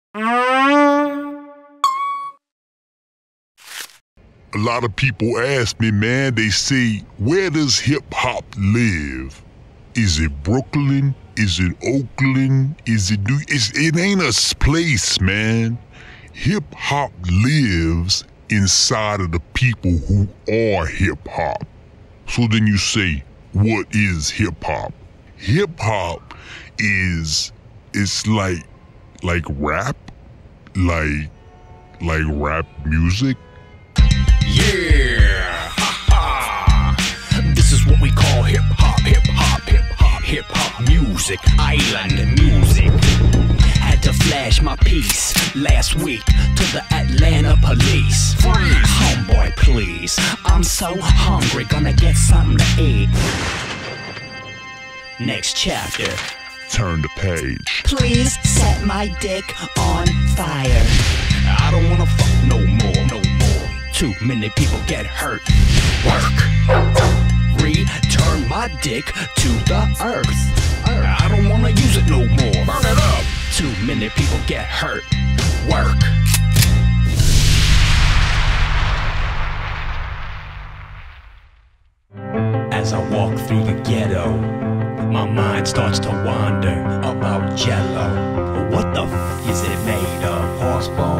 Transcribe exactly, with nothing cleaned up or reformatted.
A lot of people ask me, man, they say, where does hip-hop live? Is it Brooklyn? Is it Oakland? Is it New... It's, it ain't a place, man. Hip-hop lives inside of the people who are hip-hop. So then you say, what is hip-hop? Hip-hop is... It's like... Like rap? Like... Like rap music? Yeah, ha ha. This is what we call hip hop, hip hop, hip hop, hip hop music, island music. Had to flash my piece last week to the Atlanta police. Freeze, homeboy, please. I'm so hungry, gonna get something to eat. Next chapter. Turn the page. Please set my dick on fire. I don't wanna fuck no more, no more. Too many people get hurt. Work. Return my dick to the earth. I don't wanna use it no more. Burn it up. Too many people get hurt. Work. As I walk through the ghetto, my mind starts to wander about Jello. What the f is it made of? Horse bone.